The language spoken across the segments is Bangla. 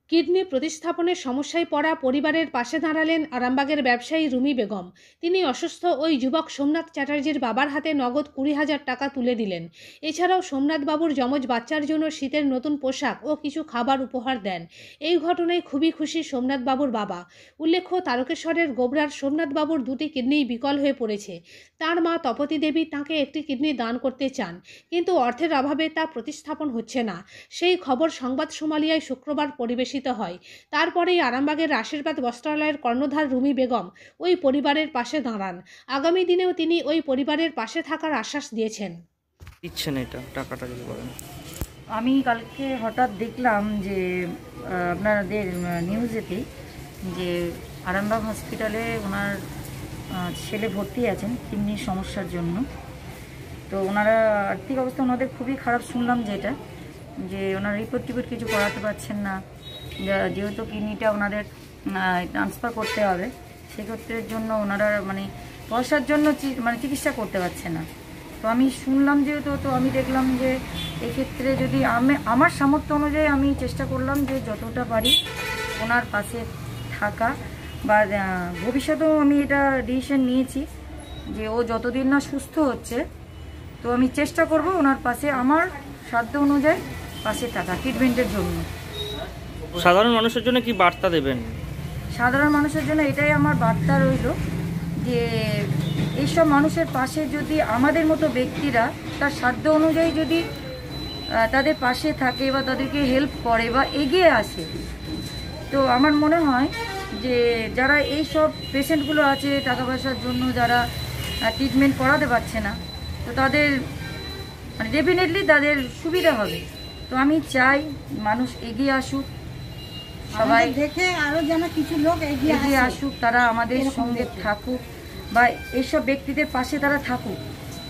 কিডনি প্রতিস্থাপনের সমস্যায় পড়া পরিবারের পাশে দাঁড়ালেন আরামবাগের ব্যবসায়ী রুমি বেগম। তিনি অসুস্থ ওই যুবক সোমনাথ চ্যাটার্জির বাবার হাতে নগদ 20,000 টাকা তুলে দিলেন। এছাড়াও সোমনাথ বাবুর যমজ বাচ্চার জন্য শীতের নতুন পোশাক ও কিছু খাবার উপহার দেন। এই ঘটনায় খুবই খুশি সোমনাথ বাবুর বাবা। উল্লেখ্য, তারকেশ্বরের গোবরার সোমনাথ বাবুর দুটি কিডনিই বিকল হয়ে পড়েছে। তার মা তপতী দেবী তাঁকে একটি কিডনি দান করতে চান, কিন্তু অর্থের অভাবে তা প্রতিস্থাপন হচ্ছে না। সেই খবর সংবাদ সোমালিয়ায় শুক্রবার পরিবেশিত হয়। তারপরেই আরামবাগের আশীর্বাদ বস্ত্রালয়ের কর্ণধার রুমি বেগম ওই পরিবারের পাশে দাঁড়ান। আগামী দিনেও তিনি ওই পরিবারের পাশে থাকার আশ্বাস দিয়েছেন। এটা টাকাটা যদি বলেন। আমি কালকে হঠাৎ দেখলাম যে আপনাদের নিউজেতে যে আরামবাগ হসপিটালে ওনার ছেলে ভর্তি আছেন কিডনির সমস্যার জন্য। তো ওনারা আর্থিক অবস্থা ওনাদের খুবই খারাপ শুনলাম, যে ওনারা রিপোর্ট কিছু করাতে পারছেন না, যেহেতু কিডনিটা ওনাদের ট্রান্সফার করতে হবে, সেক্ষেত্রের জন্য ওনারা পয়সার জন্য চিকিৎসা করতে পারছে না। তো আমি শুনলাম যেহেতু, তো আমি দেখলাম যে এক্ষেত্রে যদি আমার সামর্থ্য অনুযায়ী আমি চেষ্টা করলাম যে যতটা পারি ওনার পাশে থাকা, বা ভবিষ্যতেও আমি এটা ডিসিশন নিয়েছি যে ও যতদিন না সুস্থ হচ্ছে, তো আমি চেষ্টা করব ওনার পাশে আমার সাধ্য অনুযায়ী পাশে থাকা ট্রিটমেন্টের জন্য। সাধারণ মানুষের জন্য কি বার্তা দেবেন? সাধারণ মানুষের জন্য এটাই আমার বার্তা রইল যে এইসব মানুষের পাশে যদি আমাদের মতো ব্যক্তিরা তার সাধ্য অনুযায়ী যদি তাদের পাশে থাকে বা তাদেরকে হেল্প করে বা এগিয়ে আসে, তো আমার মনে হয় যে যারা এই সব পেশেন্টগুলো আছে টাকা পয়সার জন্য যারা ট্রিটমেন্ট করাতে পারছে না, তো তাদের ডেফিনেটলি তাদের সুবিধা হবে। তো আমি চাই মানুষ এগিয়ে আসুক, সবাই দেখে আরো যেন কিছু লোক এগিয়ে আসুক, তারা আমাদের সঙ্গে থাকুক বা এইসব ব্যক্তিদের পাশে তারা থাকুক,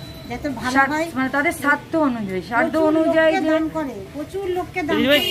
তাদের স্বার্থ অনুযায়ী প্রচুর লোককে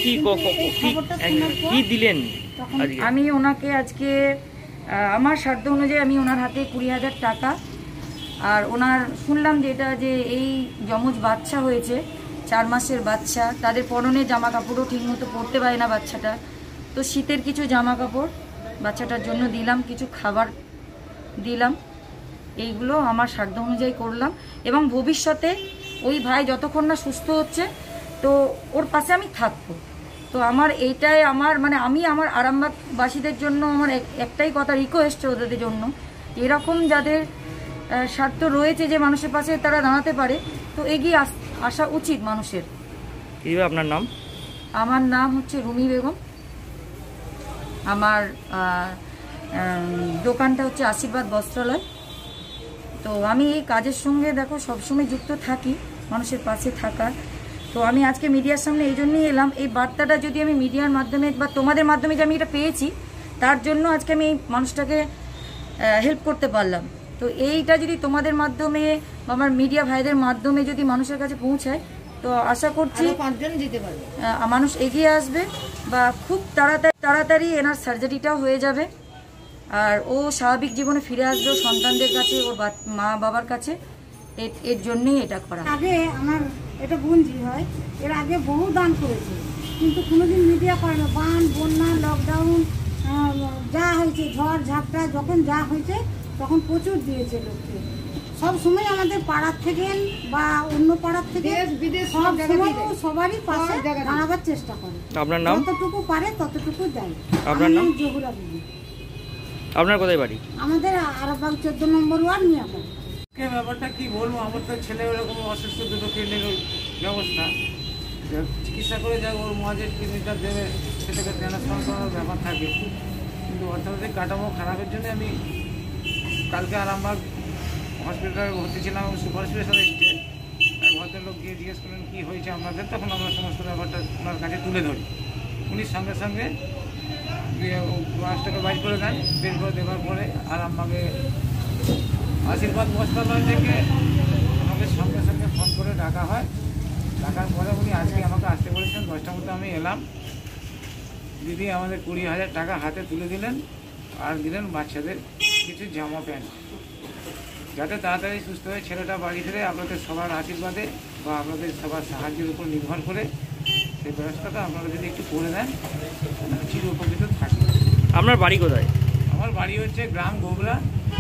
দিলেন। আমি ওনাকে আজকে আমার সাধ্য অনুযায়ী আমি ওনার হাতে 20,000 টাকা, আর ওনার শুনলাম যে এই যমজ বাচ্চা হয়েছে, 4 মাসের বাচ্চা, তাদের পরনে জামা কাপড়ও ঠিকমতো পরতে পারে না বাচ্চাটা, তো শীতের কিছু জামা কাপড় বাচ্চাটার জন্য দিলাম, কিছু খাবার দিলাম, এইগুলো আমার সাধ্য অনুযায়ী করলাম। এবং ভবিষ্যতে ওই ভাই যতক্ষণ না সুস্থ হচ্ছে, তো ওর পাশে আমি থাকবো। তো আমার এইটাই আমি আমার আরামবাগবাসীদের জন্য আমার একটাই কথা, রিকোয়েস্ট ওদের জন্য, এরকম যাদের স্বার্থ রয়েছে যে মানুষের পাশে তারা দাঁড়াতে পারে, তো এগিয়ে আসা উচিত মানুষের। আপনার নাম? আমার নাম হচ্ছে রুমি বেগম। আমার দোকানটা হচ্ছে আশীর্বাদ বস্ত্রালয়। তো আমি এই কাজের সঙ্গে সবসময় যুক্ত থাকি, মানুষের পাশে থাকার। তো আমি আজকে মিডিয়ার সামনে এই জন্যই এলাম, এই বার্তাটা যদি আমি মিডিয়ার মাধ্যমে বা তোমাদের মাধ্যমে যে আমি এটা পেয়েছি, তার জন্য আজকে আমি এই মানুষটাকে হেল্প করতে পারলাম। তো এইটা যদি তোমাদের মাধ্যমে বা আমার মিডিয়া ভাইদের মাধ্যমে যদি মানুষের কাছে পৌঁছায়, তো আশা করছি মানুষ এগিয়ে আসবে বা খুব তাড়াতাড়ি এনার সার্জারিটাও হয়ে যাবে, আর ও স্বাভাবিক জীবনে ফিরে আসবে সন্তানদের কাছে, ওর মা বাবার কাছে। এর জন্যই এটা করা। আগে আমার এটা গুঞ্জি হয়, এর আগে বহু দান করেছে, কিন্তু কোনোদিন মিডিয়া করে না। বান, বন্যা, লকডাউন যা হয়েছে, ঝড় ঝাপটা যখন যা হয়েছে, তখন প্রচুর দিয়েছে লোককে। সব সময় আমাদের পাড়ার থেকে বা অন্য পাড়ার থেকে সবারই পাশে দাঁড়াবার চেষ্টা করে। আপনার নাম? যতটুকু পারে ততটুকু দেয়। আপনার নাম? জহুরা বিবি। আপনার কোথায় বাড়ি? আমাদের আরামবাগ 14 নম্বর ওয়ার্ড নিয়ে। ব্যাপারটা কি বলবো, আমার তো ছেলে ওরকম অসুস্থ, দুটো কিডনির ব্যবস্থা, চিকিৎসা করে যাক ওর মহাজের কিডনিটা দেবে, সেটাকে ট্রান্সফার করার ব্যাপার থাকে, কিন্তু অর্থনৈতিক কাঠামো খারাপের জন্য আমি কালকে আরামবাগ হসপিটালে ভর্তি ছিলাম। সুপার স্পেশালিস্টে এক ভদ্রলোক গিয়ে জিজ্ঞেস করলেন কী হয়েছে আপনাদের, তখন আমরা সমস্ত ব্যাপারটা ওনার কাছে তুলে ধরি। উনি সঙ্গে সঙ্গে লাশটাকে বাইর করে দেন, বের করে দেওয়ার পরে আরামবাগে আশীর্বাদ বস্ত্রালয় থেকে আমাকে সঙ্গে সঙ্গে ফোন করে ডাকা হয়। ডাকার পরে উনি আজকে আমাকে আসতে বলেছেন, 10টার মধ্যে আমি এলাম। দিদি আমাদের 20,000 টাকা হাতে তুলে দিলেন, আর দিলেন বাচ্চাদের কিছু জামা প্যান্ট, যাতে তাড়াতাড়ি সুস্থ হয়ে ছেলেটা বাড়ি ফিরে। আপনাদের সবার আশীর্বাদে বা আপনাদের সবার সাহায্যের উপর নির্ভর করে সেই ব্যবস্থাটা আপনারা যদি একটু করে দেন আমি চির উপকৃত থাকি। আপনার বাড়ি কোথায়? আমার বাড়ি হচ্ছে গ্রাম গোবরা,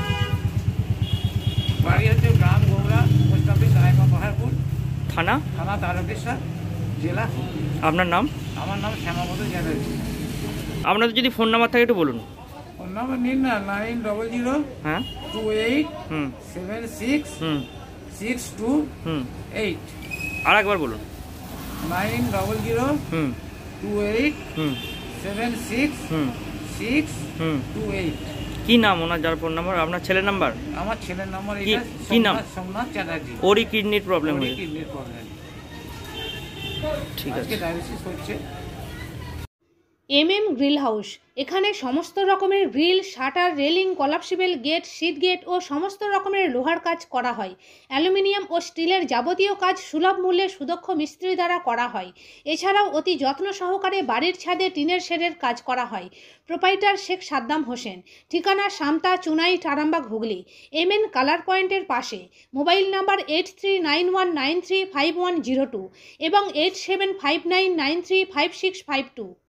পোস্ট অফিস রায়মা পাহাড়পুর, থানা? থানা তারকেশ্বর, জেলা হুগলি। আপনার নাম? আমার নাম শ্যামাপদ চ্যাটার্জি। আপনাদের যদি ফোন নাম্বার থাকে একটু বলুন। ফোন নাম্বার নিন না, 900 হ্যাঁ 28 হুম 76 হুম 628। আর একবার বলুন। 900 হুম 28 হুম 76 হুম 628। কি নাম ওনার যার ফোন নাম্বার? আপনার ছেলের নাম্বার? আমার ছেলের নাম্বার কি- এটা, কি নাম? সোমনাথ চ্যাটার্জি। ওরই কিডনির প্রবলেম হয়েছে। কিডনির প্রবলেম, ঠিক আজকে আছে। ডায়ালিসিস হচ্ছে। গ্রিল হাউস, এখানে সমস্ত রকমের grill, shutter, railing, collapsible gate, sheet gate ও সমস্ত রকমের লোহার কাজ করা হয়। অ্যালুমিনিয়াম ও স্টিলের যাবতীয় কাজ সুলভ মূল্যে সুদক্ষ মিস্ত্রি দ্বারা করা হয়। এছাড়াও অতি যত্ন সহকারে বাড়ির ছাদে টিনের শেডের কাজ করা হয়। প্রোপাইটার শেখ সাদ্দাম হোসেন, ঠিকানা সামতা, চুনাইট, আরামবাগ, হুগলি। কালার পয়েন্টের পাশে। মোবাইল নাম্বার 8391935102 এবং 8759935652।